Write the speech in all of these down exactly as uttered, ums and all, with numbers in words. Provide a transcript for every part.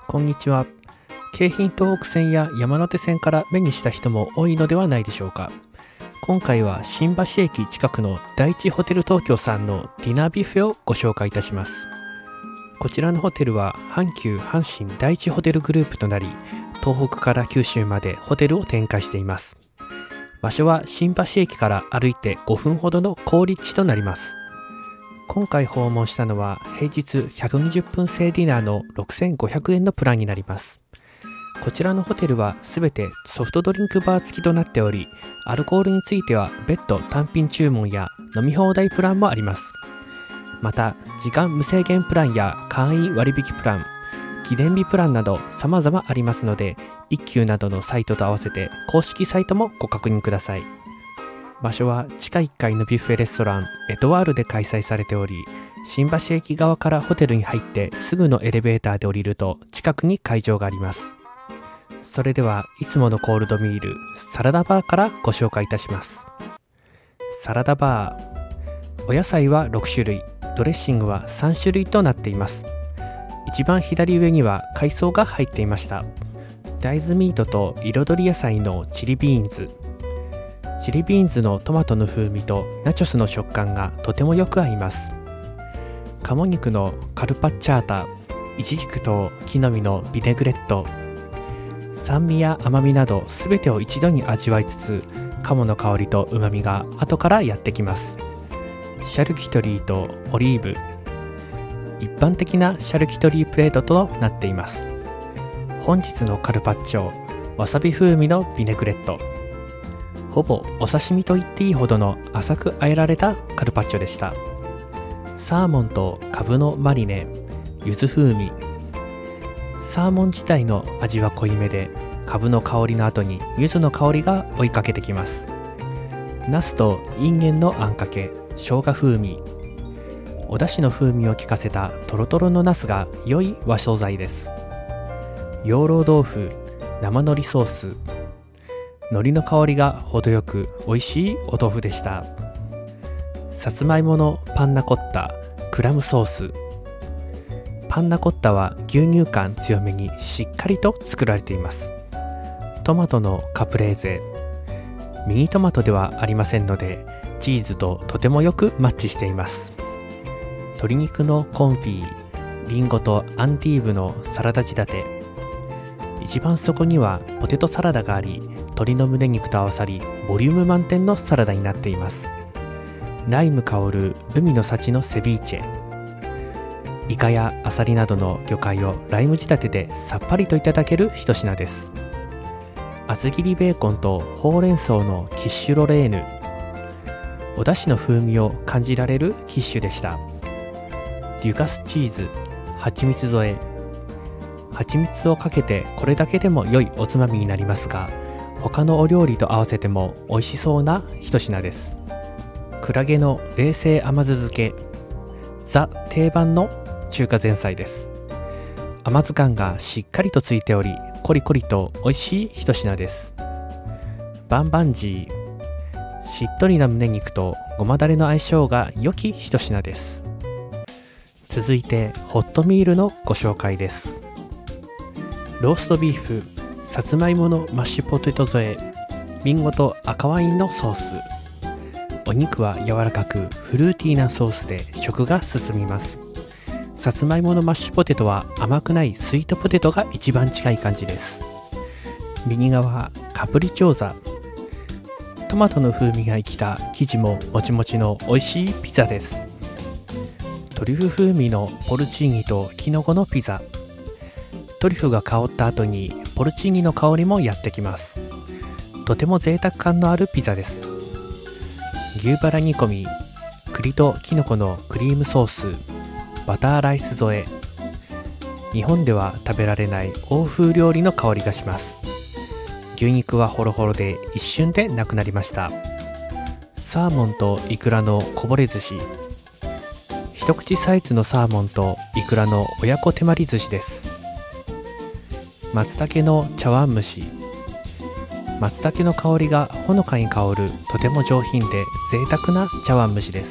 こんにちは。京浜東北線や山手線から目にした人も多いのではないでしょうか。今回は新橋駅近くの第一ホテル東京さんのディナービュッフェをご紹介いたします。こちらのホテルは阪急阪神第一ホテルグループとなり、東北から九州までホテルを展開しています。場所は新橋駅から歩いてごふんほどの好立地となります。今回訪問したのは平日ひゃくにじゅっぷん制ディナーのろくせんごひゃくえんのプランになります。こちらのホテルはすべてソフトドリンクバー付きとなっており、アルコールについては別途単品注文や飲み放題プランもあります。また時間無制限プランや会員割引プラン、記念日プランなど様々ありますので、一休などのサイトと合わせて公式サイトもご確認ください。場所は地下いっかいのビュッフェレストランエトワールで開催されており、新橋駅側からホテルに入ってすぐのエレベーターで降りると近くに会場があります。それではいつものコールドミールサラダバーからご紹介いたします。サラダバー、お野菜はろくしゅるい、ドレッシングはさんしゅるいとなっています。一番左上には海藻が入っていました。大豆ミートと彩り野菜のチリビーンズ、チリビーンズのトマトの風味とナチョスの食感がとてもよく合います。鴨肉のカルパッチャータ、イチジクと木の実のビネグレット、酸味や甘みなど全てを一度に味わいつつ、鴨の香りとうまみが後からやってきます。シャルキュトリーとオリーブ、一般的なシャルキュトリープレートとなっています。本日のカルパッチョ、わさび風味のビネグレット、ほぼお刺身と言っていいほどの浅く和えられたカルパッチョでした。サーモンとカブのマリネ、柚子風味。サーモン自体の味は濃いめで、カブの香りの後に柚子の香りが追いかけてきます。ナスとインゲンのあんかけ、生姜風味。お出汁の風味を効かせたトロトロのナスが良い和惣菜です。養老豆腐、生海苔ソース。海苔の香りが程よく美味しいお豆腐でした。さつまいものパンナコッタ、クラムソース。パンナコッタは牛乳感強めにしっかりと作られています。トマトのカプレーゼ、ミニトマトではありませんので、チーズととてもよくマッチしています。鶏肉のコンフィ、リンゴとアンディーブのサラダ仕立て。一番底にはポテトサラダがあり、鶏の胸肉と合わさりボリューム満点のサラダになっています。ライム香る海の幸のセビーチェ。イカやアサリなどの魚介をライム仕立てでさっぱりといただける一品です。厚切りベーコンとほうれん草のキッシュロレーヌ。お出汁の風味を感じられるキッシュでした。デュカスチーズ、蜂蜜添え。蜂蜜をかけてこれだけでも良いおつまみになりますが、他のお料理と合わせても美味しそうな一品です。クラゲの冷製甘酢漬け、ザ定番の中華前菜です。甘酢感がしっかりとついており、コリコリと美味しい一品です。バンバンジー、しっとりな胸肉とごまだれの相性が良き一品です。続いてホットミールのご紹介です。ローストビーフ、さつまいものマッシュポテト添え、りんごと赤ワインのソース。お肉は柔らかくフルーティーなソースで食が進みます。さつまいものマッシュポテトは甘くないスイートポテトが一番近い感じです。右側、カプリチョーザ。トマトの風味が生きた生地ももちもちの美味しいピザです。トリュフ風味のポルチーニとキノコのピザ。トリュフが香った後にポルチーニの香りもやってきます。とても贅沢感のあるピザです。牛バラ煮込み、栗とキノコのクリームソース、バターライス添え。日本では食べられない欧風料理の香りがします。牛肉はホロホロで一瞬でなくなりました。サーモンとイクラのこぼれ寿司。一口サイズのサーモンとイクラの親子手まり寿司です。松茸の茶碗蒸し。松茸の香りがほのかに香るとても上品で贅沢な茶碗蒸しです。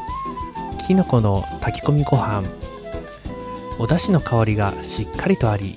きのこの炊き込みご飯。お出汁の香りがしっかりとあり、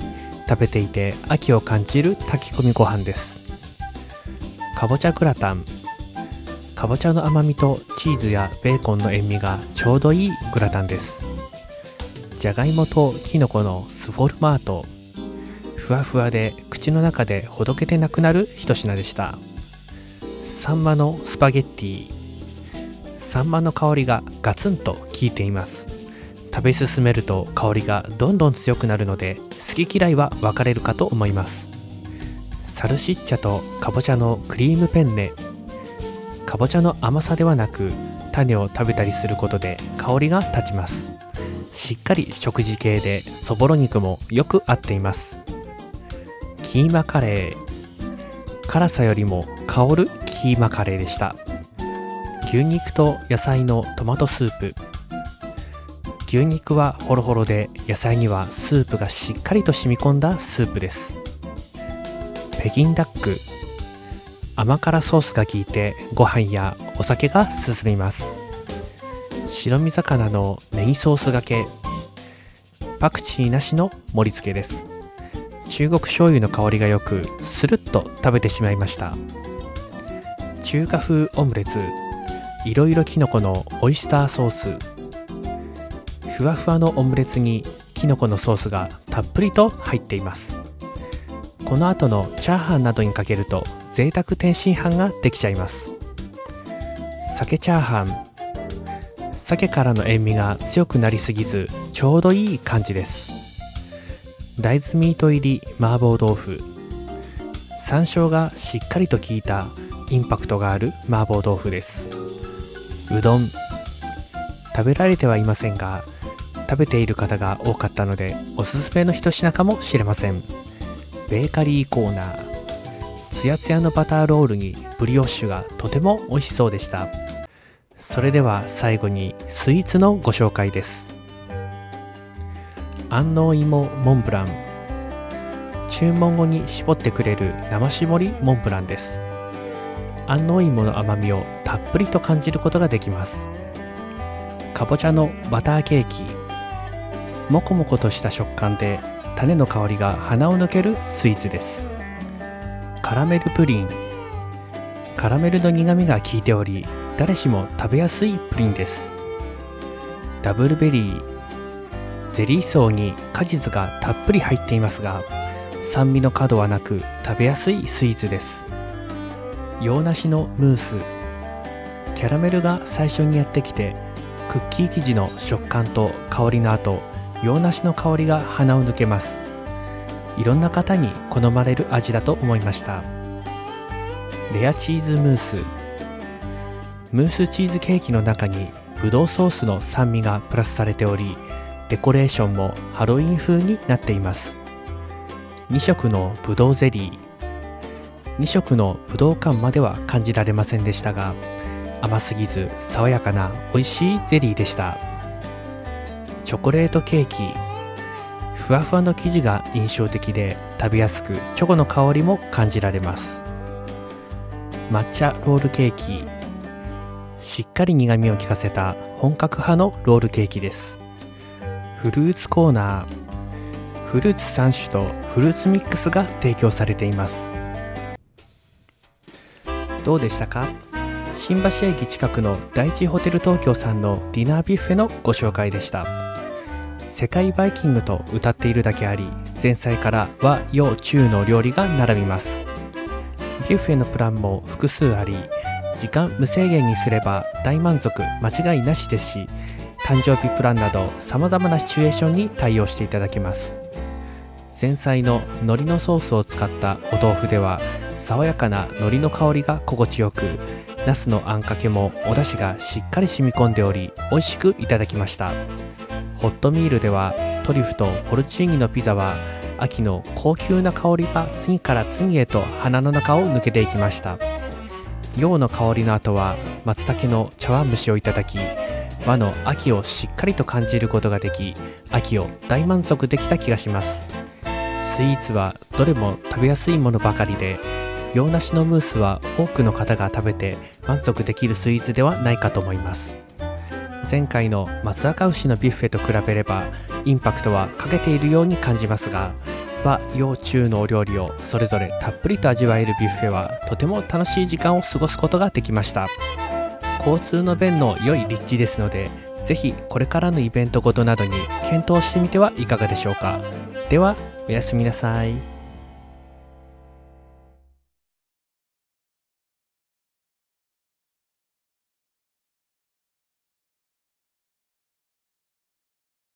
食べていて秋を感じる炊き込みご飯です。かぼちゃグラタン。かぼちゃの甘みとチーズやベーコンの塩味がちょうどいいグラタンです。じゃがいもときのこのスフォルマート。ふわふわで口の中でほどけてなくなる一品でした。サンマのスパゲッティ。サンマの香りがガツンと効いています。食べ進めると香りがどんどん強くなるので、好き嫌いは分かれるかと思います。サルシッチャとかぼちゃのクリームペンネ。かぼちゃの甘さではなく、種を食べたりすることで香りが立ちます。しっかり食事系でそぼろ肉もよく合っています。キーマカレー。辛さよりも香るキーマカレーでした。牛肉と野菜のトマトスープ。牛肉はホロホロで、野菜にはスープがしっかりと染み込んだスープです。北京ダック。甘辛ソースが効いてご飯やお酒が進みます。白身魚のネギソースがけ。パクチーなしの盛り付けです。中国醤油の香りがよく、スルッと食べてしまいました。中華風オムレツ。いろいろきのこのオイスターソース。ふわふわのオムレツにきのこのソースがたっぷりと入っています。この後のチャーハンなどにかけると贅沢天津飯ができちゃいます。鮭チャーハン。鮭からの塩味が強くなりすぎず、ちょうどいい感じです。大豆ミート入り麻婆豆腐。山椒がしっかりと効いたインパクトがある麻婆豆腐です。うどん。食べられてはいませんが、食べている方が多かったのでおすすめの一品かもしれません。ベーカリーコーナー。つやつやのバターロールにブリオッシュがとても美味しそうでした。それでは最後にスイーツのご紹介です。安納芋モンブラン。注文後に絞ってくれる生搾りモンブランです。安納芋の甘みをたっぷりと感じることができます。かぼちゃのバターケーキ。もこもことした食感で種の香りが鼻を抜けるスイーツです。カラメルプリン。カラメルの苦みが効いており、誰しも食べやすいプリンです。ダブルベリー。ゼリー層に果実がたっぷり入っていますが、酸味の角はなく食べやすいスイーツです。洋梨のムース。キャラメルが最初にやってきて、クッキー生地の食感と香りの後、洋梨の香りが鼻を抜けます。いろんな方に好まれる味だと思いました。レアチーズムース。ムースチーズケーキの中にブドウソースの酸味がプラスされており、デコレーションもハロウィン風になっています。に色のブドウゼリー。に色のブドウ感までは感じられませんでしたが、甘すぎず爽やかな美味しいゼリーでした。チョコレートケーキ。ふわふわの生地が印象的で、食べやすくチョコの香りも感じられます。抹茶ロールケーキ。しっかり苦みを効かせた本格派のロールケーキです。フルーツコーナー。フルーツさん種とフルーツミックスが提供されています。どうでしたか？新橋駅近くの第一ホテル東京さんのディナービュッフェのご紹介でした。世界バイキングと謳っているだけあり、前菜から和洋中の料理が並びます。ビュッフェのプランも複数あり、時間無制限にすれば大満足間違いなしですし、誕生日プランなどさまざまなシチュエーションに対応していただけます。前菜の海苔のソースを使ったお豆腐では、爽やかな海苔の香りが心地よく、ナスのあんかけもお出汁がしっかり染み込んでおり、美味しくいただきました。ホットミールではトリュフとポルチーニのピザは、秋の高級な香りが次から次へと鼻の中を抜けていきました。洋の香りの後は松茸の茶碗蒸しをいただき、和の秋をしっかりと感じることができ、秋を大満足できた気がします。スイーツはどれも食べやすいものばかりで、洋梨のムースは多くの方が食べて満足できるスイーツではないかと思います。前回の松阪牛のビュッフェと比べればインパクトは欠けているように感じますが、 和洋中のお料理をそれぞれたっぷりと味わえるビュッフェはとても楽しい時間を過ごすことができました。交通の便の良い立地ですので、ぜひこれからのイベントごとなどに検討してみてはいかがでしょうか。ではおやすみなさい。